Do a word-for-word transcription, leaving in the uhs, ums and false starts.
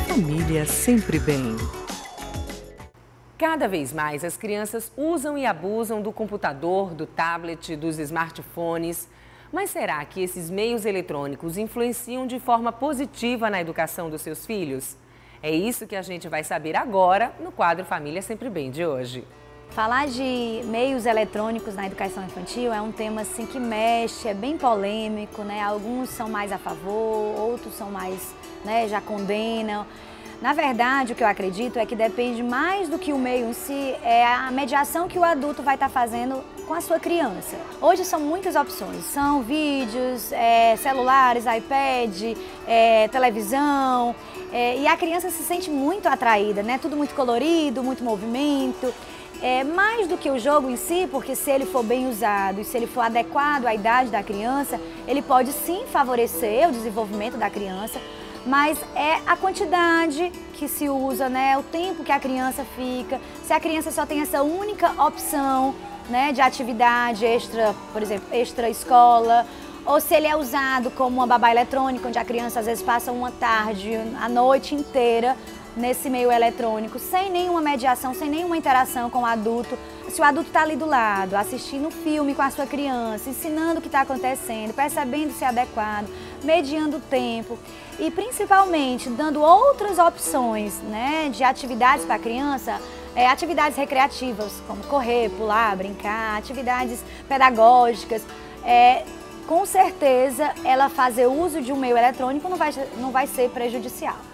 família sempre bem. Cada vez mais as crianças usam e abusam do computador, do tablet, dos smartphones. Mas será que esses meios eletrônicos influenciam de forma positiva na educação dos seus filhos? É isso que a gente vai saber agora no quadro Família Sempre Bem de hoje. Falar de meios eletrônicos na educação infantil é um tema assim que mexe, é bem polêmico, né? Alguns são mais a favor, outros são mais, né, já condenam. Na verdade, o que eu acredito é que depende mais do que o meio em si, é a mediação que o adulto vai estar fazendo com a sua criança. Hoje são muitas opções, são vídeos, é, celulares, iPad, é, televisão, é, e a criança se sente muito atraída, né? Tudo muito colorido, muito movimento. É, mais do que o jogo em si, porque se ele for bem usado e se ele for adequado à idade da criança, ele pode sim favorecer o desenvolvimento da criança, mas é a quantidade que se usa, né, o tempo que a criança fica, se a criança só tem essa única opção, né, de atividade extra, por exemplo, extra escola, ou se ele é usado como uma babá eletrônica, onde a criança às vezes passa uma tarde, a noite inteira nesse meio eletrônico, sem nenhuma mediação, sem nenhuma interação com o adulto. Se o adulto está ali do lado, assistindo um filme com a sua criança, ensinando o que está acontecendo, percebendo se é adequado, mediando o tempo e principalmente dando outras opções, né, de atividades para a criança, é, atividades recreativas, como correr, pular, brincar, atividades pedagógicas, é, com certeza ela fazer uso de um meio eletrônico não vai, não vai ser prejudicial.